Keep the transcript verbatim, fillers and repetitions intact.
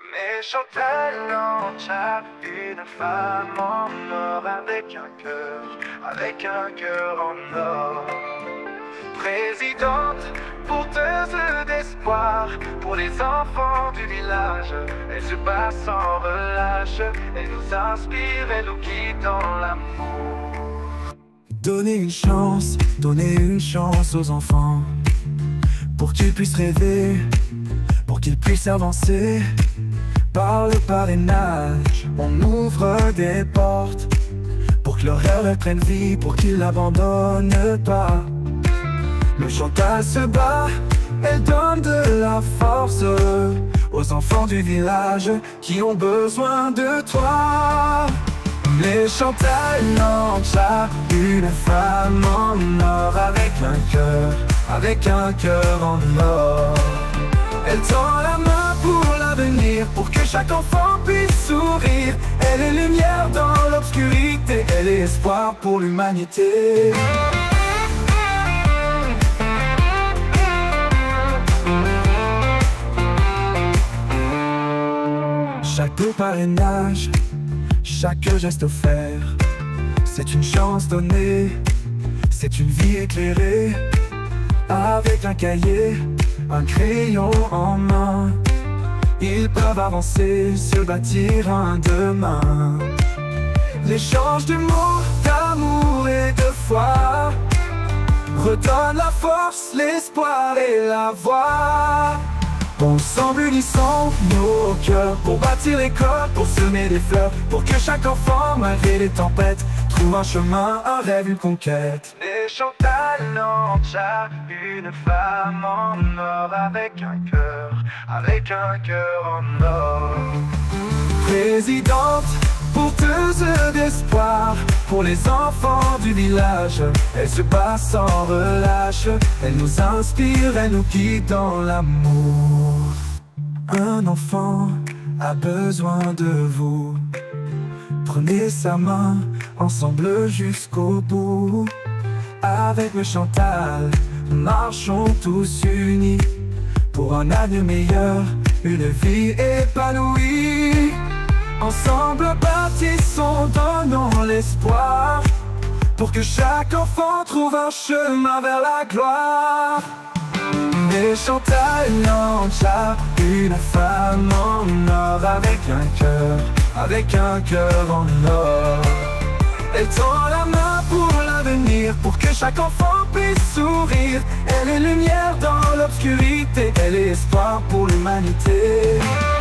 Mais Chantal Lancha, une femme en or avec un cœur, avec un cœur en or. Présidente, porteuse d'espoir pour les enfants du village. Elle se bat sans relâche, elle nous inspire, elle nous guide dans l'amour. Donner une chance, donner une chance aux enfants, pour qu'ils puissent rêver, pour qu'ils puissent avancer. Par le parrainage, on ouvre des portes, pour que leurs rêves prennent vie, pour qu'ils n'abandonnent pas. Le Chantal se bat, elle donne de la force aux enfants du village qui ont besoin de toi. Mais Chantal Lancha, une femme en or avec un cœur, avec un cœur en or. Elle tend la main pour l'avenir, pour que chaque enfant puisse sourire. Elle est lumière dans l'obscurité, elle est espoir pour l'humanité. Chaque parrainage, chaque geste offert, c'est une chance donnée, c'est une vie éclairée. Avec un cahier, un crayon en main, ils peuvent avancer, se bâtir un demain. L'échange de mots, d'amour et de foi redonne la force, l'espoir et la voix. Ensemble unissons nos cœurs pour bâtir l'école, pour semer des fleurs, pour que chaque enfant, malgré les tempêtes, trouve un chemin, un rêve, une conquête. Mais Chantal Lancha, une femme en or avec un cœur, avec un cœur en or. Présidente, porteuse d'espoir pour les enfants du village. Elle se bat sans relâche, elle nous inspire, elle nous guide dans l'amour. Un enfant a besoin de vous. Prenez sa main, ensemble jusqu'au bout. Avec le Chantal, marchons tous unis pour un avenir meilleur, une vie épanouie. Ensemble bâtissons, donnons l'espoir, pour que chaque enfant trouve un chemin vers la gloire. Mais Chantal Lancha, une femme en or avec un cœur, avec un cœur en or. Elle tend la main pour l'avenir, pour que chaque enfant puisse sourire. Elle est lumière dans l'obscurité, elle est espoir pour l'humanité.